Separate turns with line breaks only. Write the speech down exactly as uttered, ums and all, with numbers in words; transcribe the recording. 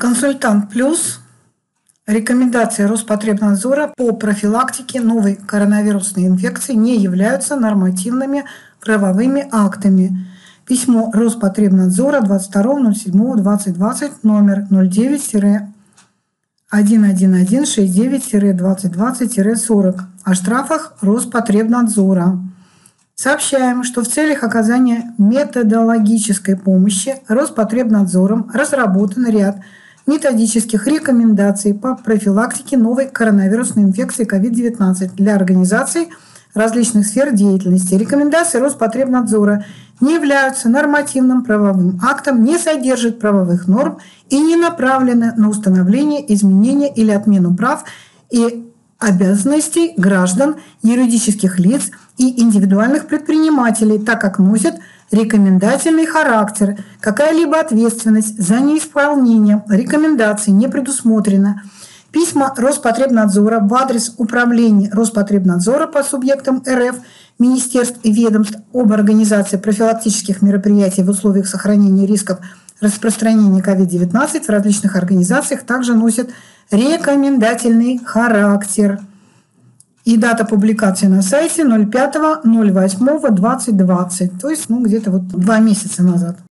Консультант Плюс. Рекомендации Роспотребнадзора по профилактике новой коронавирусной инфекции не являются нормативными правовыми актами. Письмо Роспотребнадзора двадцать второго ноль седьмого двадцать двадцать, номер ноль девять один один один шесть девять двадцать двадцать сорок о штрафах Роспотребнадзора. Сообщаем, что в целях оказания методологической помощи Роспотребнадзором разработан ряд методических рекомендаций по профилактике новой коронавирусной инфекции ковид девятнадцать для организаций различных сфер деятельности. Рекомендации Роспотребнадзора не являются нормативным правовым актом, не содержат правовых норм и не направлены на установление, изменение или отмену прав и обязанностей граждан, юридических лиц и индивидуальных предпринимателей, так как носят рекомендательный характер. Какая-либо ответственность за неисполнение рекомендаций не предусмотрена. Письма Роспотребнадзора в адрес управления Роспотребнадзора по субъектам РФ, министерств и ведомств об организации профилактических мероприятий в условиях сохранения рисков распространения ковид девятнадцать в различных организациях также носят рекомендательный характер. И дата публикации на сайте ноль пятого ноль восьмого двадцать двадцать, то есть ну, где-то вот два месяца назад.